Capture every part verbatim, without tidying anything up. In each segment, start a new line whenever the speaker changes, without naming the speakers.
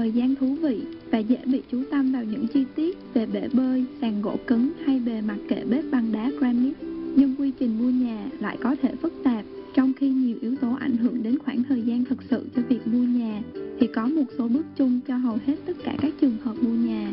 thời gian thú vị và dễ bị chú tâm vào những chi tiết về bể bơi, sàn gỗ cứng hay bề mặt kệ bếp bằng đá granite. Nhưng quy trình mua nhà lại có thể phức tạp, trong khi nhiều yếu tố ảnh hưởng đến khoảng thời gian thực sự cho việc mua nhà, thì có một số bước chung cho hầu hết tất cả các trường hợp mua nhà.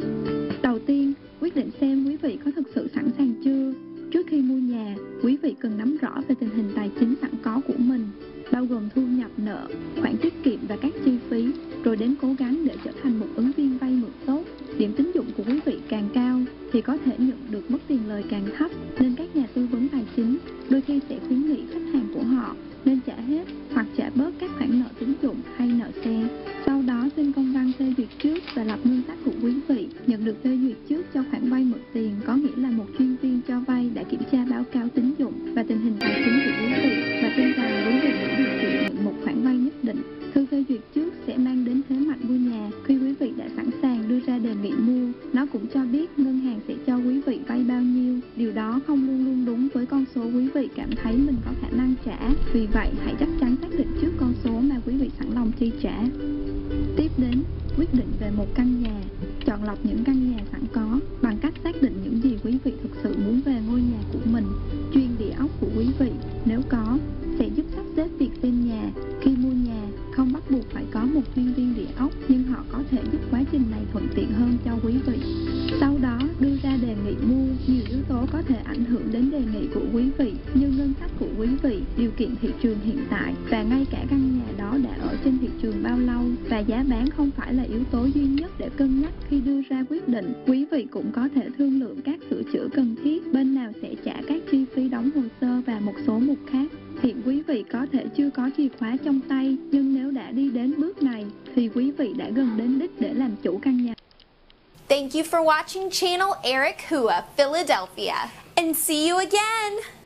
Đầu tiên, quyết định xem quý vị có thực sự sẵn sàng chưa. Trước khi mua nhà, quý vị cần nắm rõ về tình hình tài chính sẵn có của mình, bao gồm thu nhập, nợ, khoản tiết kiệm và các chi phí, rồi đến cố gắng để trở thành một ứng viên vay mượn tốt. Điểm tín dụng của quý vị càng cao thì có thể nhận được mức tiền lời càng thấp, nên các nhà tư vấn tài chính đôi khi sẽ khuyến nghị khách hàng của họ nên trả hết hoặc trả bớt các khoản nợ tín dụng hay nợ xe. Sau đó xin công văn phê duyệt trước và lập ngân sách của quý vị. Nhận được phê duyệt trước cho khoản vay mượn tiền có nghĩa là một chuyên viên cho vay đã kiểm tra báo cáo tín dụng và tình hình tài chính của quý vị và tin rằng quý vị đủ điều kiện nhận một khoản vay nhất định. Thư phê duyệt trước sẽ mang đến thế mạnh mua nhà khi quý vị đã sẵn sàng đưa ra đề nghị mua. Nó cũng cho biết ngân hàng sẽ cho quý vị vay bao nhiêu. Điều đó không luôn luôn đúng với con số quý vị cảm thấy mình có khả năng trả. Vì vậy, hãy chắc chắn xác định trước con số mà quý vị sẵn lòng chi trả. Tiếp đến, quyết định về một căn nhà. Chọn lọc những căn nhà sẵn có bằng cách xác định những gì quý vị thực sự muốn về ngôi nhà của mình. Chuyên địa ốc của quý vị, nếu có, sẽ giúp sắp xếp việc xem nhà. Khi mua nhà, không bắt buộc phải có một chuyên viên địa ốc, nhưng họ có thể giúp quá trình này thuận tiện hơn cho quý vị. Sau đó, đưa ra đề nghị mua. Nhiều yếu tố có thể ảnh hưởng đến đề nghị của quý vị, như ngân sách của quý vị, điều kiện thị trường hiện tại, và ngay cả căn nhà đó đã ở trên thị trường bao lâu. Và giá bán không phải là yếu tố duy nhất để cân nhắc khi đưa ra quyết định. Quý vị cũng có thể thương lượng các sửa chữa cần thiết, bên nào sẽ trả các chi phí đóng hồ sơ và một số mục khác. Hiện quý vị có thể chưa có chìa khóa trong tay, nhưng nếu đã đi đến bước này, thì quý vị đã gần đến đích để làm chủ căn nhà.
Thank you for watching channel Eric Hua, Philadelphia, and see you again!